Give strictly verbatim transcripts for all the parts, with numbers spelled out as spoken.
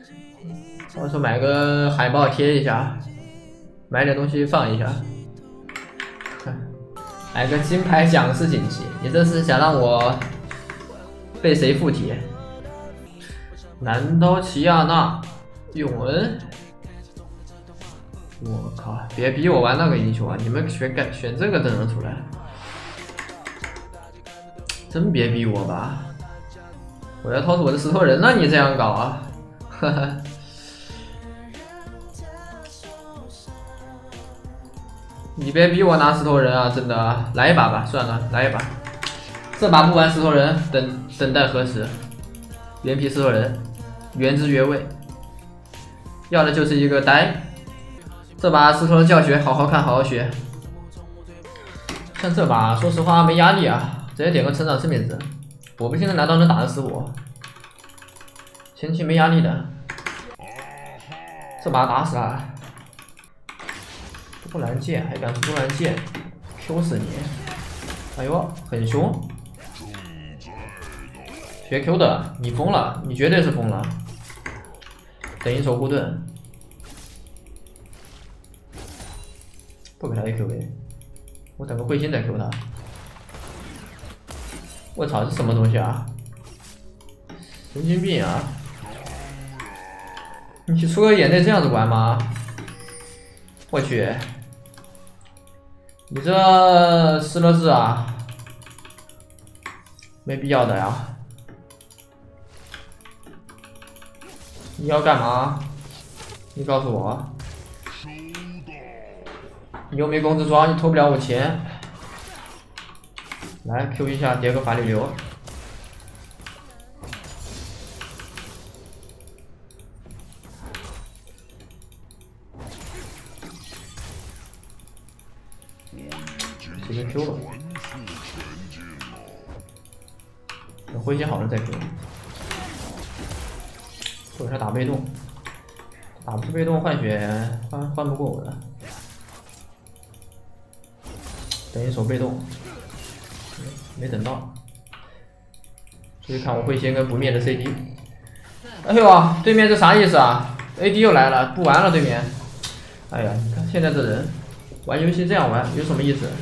到时候买个海报贴一下，买点东西放一下。买个金牌讲师锦旗，你这是想让我被谁附体？难道齐亚娜、永恩？我靠！别逼我玩那个英雄啊！你们选改选这个阵容出来，真别逼我吧！我要掏出我的石头人了，你这样搞啊！哈哈。你别逼我拿石头人啊！真的，来一把吧，算了，来一把。这把不玩石头人，等等待何时？原皮石头人，原汁原味，要的就是一个呆。这把石头人教学，好好看，好好学。像这把，说实话没压力啊，直接点个成长生命值。我不信他难道能打得死我？前期没压力的，这把打死了。多兰剑还敢说多兰剑 ，Q 死你！哎呦，很凶。学 Q 的，你疯了，你绝对是疯了。等一手护盾，不给他 A Q A， 我等个彗星再 Q 他。我操，这什么东西啊？神经病啊！你出个眼泪这样子玩吗？我去，你这失了智啊！没必要的呀。你要干嘛？你告诉我。你又没工资装，你偷不了我钱。来 Q 一下，叠个法力流。直接 Q 吧。等灰心好了再 Q。或者他打被动，打不出被动换血换换不过我的。等一手被动，没等到。注意看我会先跟不灭的 C D。哎呦啊，对面这啥意思啊 ？A D 又来了，不玩了对面。哎呀，你看现在这人玩游戏这样玩有什么意思？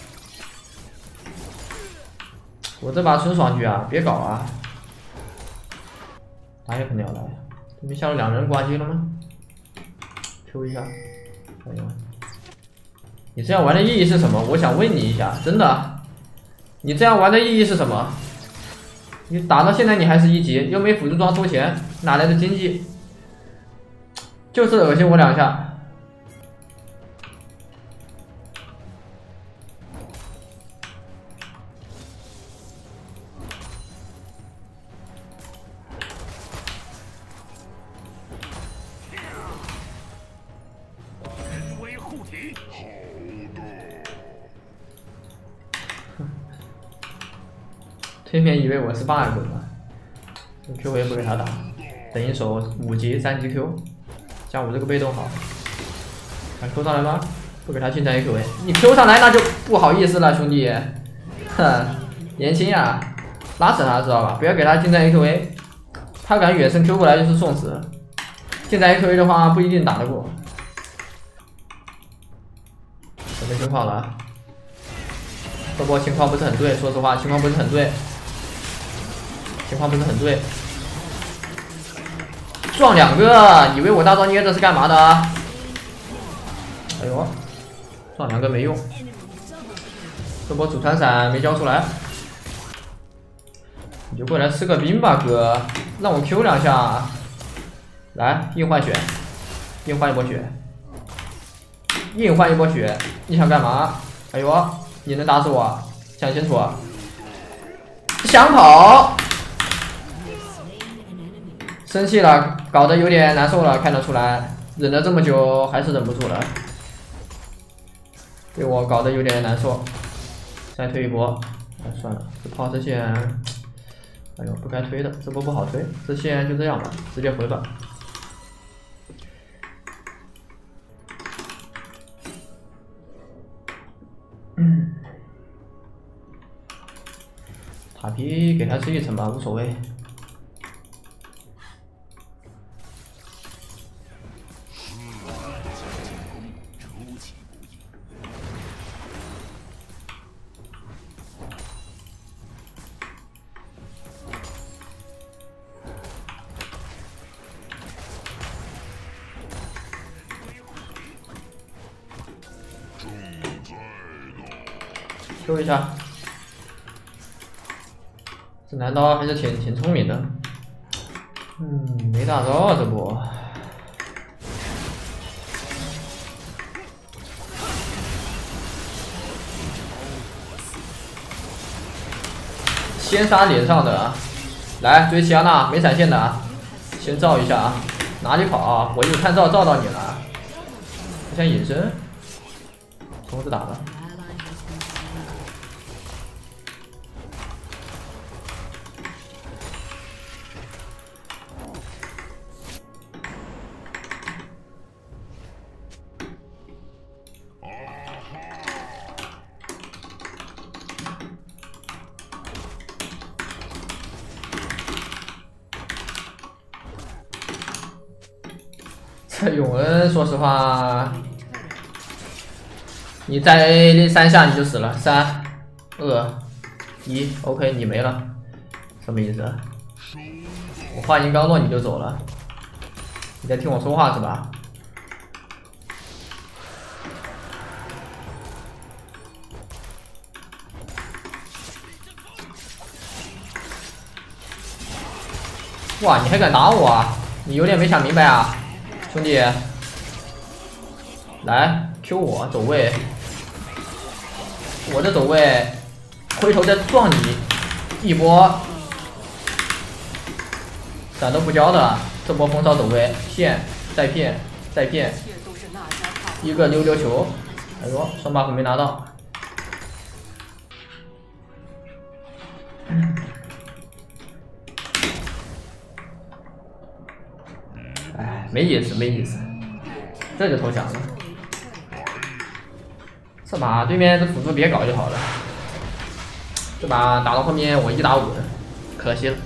我这把纯爽局啊，别搞啊！打野肯定要来。对面下了两人挂机了吗 ？Q 一下，哎呀，你这样玩的意义是什么？我想问你一下，真的，你这样玩的意义是什么？你打到现在你还是一级，又没辅助装收钱，哪来的经济？就是恶心我两下。对面以为我是 bug 呢 ，Q 我也不给他打，等一手五级三级 Q， 加我这个被动好，敢 Q 上来吗？不给他近战 A Q A， 你 Q 上来那就不好意思了，兄弟，哼，年轻呀，拉死他知道吧？不要给他近战 A Q A， 他敢远程 Q 过来就是送死，近战 A Q A 的话不一定打得过。什么情况了？这波情况不是很对，说实话，情况不是很对。情况不是很对，撞两个，以为我大招捏着是干嘛的？哎呦，撞两个没用，这波祖传闪没交出来，你就过来吃个兵吧，哥，让我 Q 两下，来硬换血，硬换一波血，硬换一波血，你想干嘛？哎呦，你能打死我？想清楚，想跑。生气了，搞得有点难受了，看得出来，忍了这么久还是忍不住了，被我搞得有点难受。再推一波，哎，算了，这炮这线，哎呦，不该推的，这波不好推，这线就这样吧，直接回吧。嗯，塔皮给他吃一层吧，无所谓。 Q 一下。这男刀还是挺挺聪明的。嗯，没打着这波。先杀脸上的啊！来追齐安娜，没闪现的啊！先照一下啊！哪里跑啊？我一看照照到你了。我想隐身，虫子打了。这永恩，说实话，你再三下你就死了，三、二、一 ，OK， 你没了，什么意思？我话音刚落你就走了，你在听我说话是吧？哇，你还敢打我啊？你有点没想明白啊！兄弟，来 Q 我走位，我的走位，回头再撞你一波，闪都不交的，这波风骚走位，骗，再骗，再骗，一个溜溜球，哎呦，双 buff 没拿到。哎，没意思，没意思，这就投降了。这把对面这辅助别搞就好了。这把打到后面我一打五，可惜了。